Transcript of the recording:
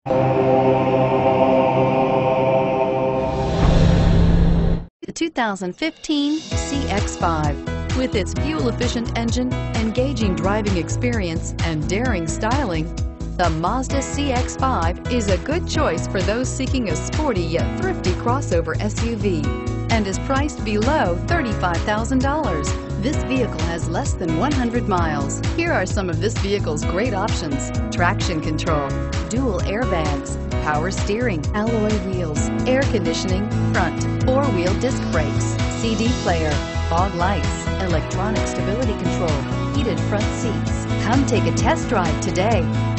The 2015 CX-5. With its fuel-efficient engine, engaging driving experience, and daring styling, the Mazda CX-5 is a good choice for those seeking a sporty yet thrifty crossover SUV and is priced below $35,000. This vehicle has less than 100 miles. Here are some of this vehicle's great options: traction control, dual airbags, power steering, alloy wheels, air conditioning, front, four-wheel disc brakes, CD player, fog lights, electronic stability control, heated front seats. Come take a test drive today.